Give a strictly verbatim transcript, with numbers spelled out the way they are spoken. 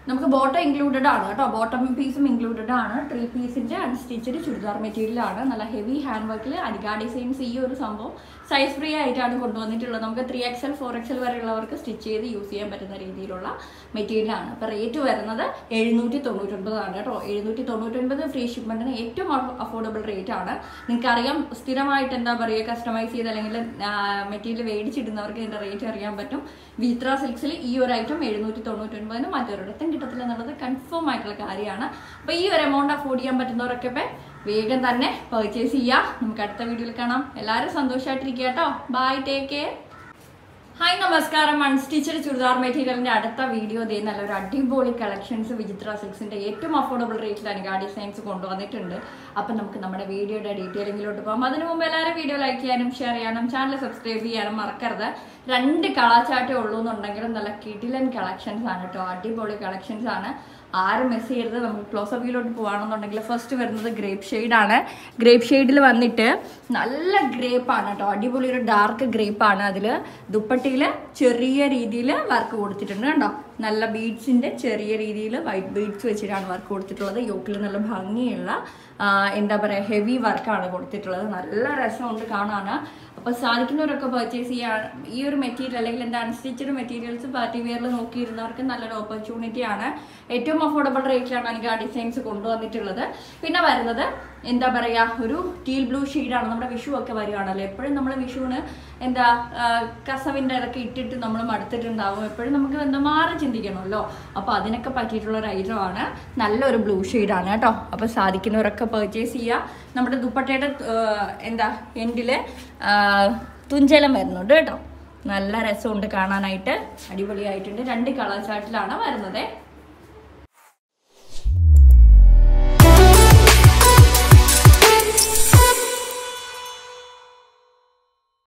നമുക്ക് bottom included ആണ് കേട്ടോ. ബോട്ടം പീസും ഇൻക്ലൂഡഡ് ആണ്. ത്രീ പീസിന്റെ അൺസ്റ്റിച്ചഡ് ചുരിദാർ മെറ്റീരിയൽ ആണ്. നല്ല ഹെവി ഹാൻഡ് വർക്കിൽ അനിക ഡിസൈൻസ് ഈ ഒരു സംഭവം സൈസ് ഫ്രീ ആയിട്ടാണ് കൊണ്ടുവന്നിട്ടുള്ളത്. നമുക്ക് three X L four X L വരെയുള്ളവർക്ക് സ്റ്റിച്ച് ചെയ്ത് യൂസ് ചെയ്യാൻ പറ്റുന്ന രീതിയിലുള്ള മെറ്റീരിയൽ ആണ്. അപ്പോൾ റേറ്റ് വരുന്നത് എഴുന്നൂറ്റി തൊണ്ണൂറ്റൊൻപതാണ് കേട്ടോ. എഴുന്നൂറ്റി തൊണ്ണൂറ്റൊൻപത് ഫ്രീ ഷിപ്മെന്റിന് ഏറ്റവും അഫോർഡബിൾ റേറ്റ് ആണ്. നിങ്ങൾക്കറിയാം സ്ഥിരമായിട്ട് എന്താ പറയുക കസ്റ്റമൈസ് ചെയ്ത് അല്ലെങ്കിൽ മെറ്റീരിയൽ മേടിച്ചിടുന്നവർക്ക് ഇതിന്റെ റേറ്റ് അറിയാൻ പറ്റും. വിത്ര സിൽക്സിൽ ഈ ഒരു ഐറ്റം എഴുന്നൂറ്റി തൊണ്ണൂറ്റൊൻപതിന് മറ്റൊരിടത്തും കിട്ടത്തില്ല എന്നുള്ളത് കൺഫേം ആയിട്ടുള്ള കാര്യമാണ്. അപ്പോൾ ഈ ഒരു എമൗണ്ട് അഫോർഡ് ചെയ്യാൻ പറ്റുന്നവരൊക്കെ വേഗം തന്നെ പർച്ചേസ് ചെയ്യുക. നമുക്ക് അടുത്ത വീഡിയോയിൽ കാണാം. എല്ലാവരും സന്തോഷമായിട്ടിരിക്കുക കേട്ടോ. Bye, take care. ഹായ്, നമസ്കാരം. അൺസ്റ്റിച്ചഡ് ചുരിദാർ മെറ്റീരിയലിന്റെ അടുത്ത വീഡിയോ ദേ നല്ലൊരു അടിപൊളി കളക്ഷൻസ് വിചിത്ര സിൽക്സിന്റെ ഏറ്റവും അഫോർഡബിൾ റേറ്റിൽ അനിക ഡിസൈൻസ് കൊണ്ടുവന്നിട്ടുണ്ട്. അപ്പം നമുക്ക് നമ്മുടെ വീഡിയോയുടെ ഡീറ്റെയിലിങ്ങിലോട്ട് പോകാം. അതിനു മുമ്പ് എല്ലാവരും വീഡിയോ ലൈക്ക് ചെയ്യാനും ഷെയർ ചെയ്യാനും ചാനൽ സബ്സ്ക്രൈബ് ചെയ്യാനും മറക്കരുത്. രണ്ട് കളാച്ചാട്ടേ ഉള്ളൂ എന്നുണ്ടെങ്കിലും നല്ല കിടിലൻ കളക്ഷൻസ് ആണ് കേട്ടോ. അടിപൊളി കളക്ഷൻസ് ആണ്. ആരും മിസ് ചെയ്യരുത്. നമുക്ക് ക്ലോസ് അപ്പ് വ്യൂലോട്ട് പോകുകയാണെന്നുണ്ടെങ്കിൽ ഫസ്റ്റ് വരുന്നത് ഗ്രേപ്പ് ഷെയ്ഡാണ്. ഗ്രേപ്പ് ഷെയ്ഡിൽ വന്നിട്ട് നല്ല ഗ്രേപ്പാണ് കേട്ടോ. അടിപൊളി ഒരു ഡാർക്ക് ഗ്രേപ്പാണ്. അതിൽ ദുപ്പട്ടിയിൽ ചെറിയ രീതിയിൽ വർക്ക് കൊടുത്തിട്ടുണ്ട് കണ്ടോ. നല്ല ബീഡ്സിൻ്റെ ചെറിയ രീതിയിൽ വൈറ്റ് ബീഡ്സ് വെച്ചിട്ടാണ് വർക്ക് കൊടുത്തിട്ടുള്ളത്. യോക്കിൽ നല്ല ഭംഗിയുള്ള എന്താ പറയുക ഹെവി വർക്കാണ് കൊടുത്തിട്ടുള്ളത്. നല്ല രസമുണ്ട് കാണാൻ. അപ്പോൾ സാധിക്കുന്നവരൊക്കെ പർച്ചേസ് ചെയ്യാൻ ഈ ഒരു മെറ്റീരിയൽ അല്ലെങ്കിൽ എൻ്റെ അൺസ്റ്റിച്ചഡ് മെറ്റീരിയൽസ് പാർട്ടി വെയറിൽ നോക്കിയിരുന്നവർക്ക് നല്ലൊരു ഓപ്പർച്യൂണിറ്റിയാണ്. ഏറ്റവും അഫോർഡബിൾ റേറ്റിലാണ് അനിക ഡിസൈൻസ് കൊണ്ടുവന്നിട്ടുള്ളത്. പിന്നെ വരുന്നത് എന്താ പറയുക ഒരു ടീൽ ബ്ലൂ ഷെയ്ഡാണ്. നമ്മുടെ വിഷു ഒക്കെ വരികയാണല്ലോ. എപ്പോഴും നമ്മൾ വിഷുവിന് എന്താ കസവിൻ്റെ ഇതൊക്കെ ഇട്ടിട്ട് നമ്മൾ മടുത്തിട്ടുണ്ടാവും. എപ്പോഴും നമുക്ക് എന്താ മാറി ചിന്തിക്കണമല്ലോ. അപ്പോൾ അതിനൊക്കെ പറ്റിയിട്ടുള്ള ഒരു ഐറ്റമാണ്. നല്ലൊരു ബ്ലൂ ഷെയ്ഡാണ് കേട്ടോ. അപ്പോൾ സാധിക്കുന്നവരൊക്കെ പർച്ചേസ് ചെയ്യുക. നമ്മുടെ ദുപ്പട്ടയുടെ എന്താ എൻഡിൽ തുഞ്ചലം വരുന്നുണ്ട് കേട്ടോ. നല്ല രസമുണ്ട് കാണാനായിട്ട്. അടിപൊളിയായിട്ടുണ്ട്. രണ്ട് കളർ ചാർട്ടിലാണ് വരുന്നത്.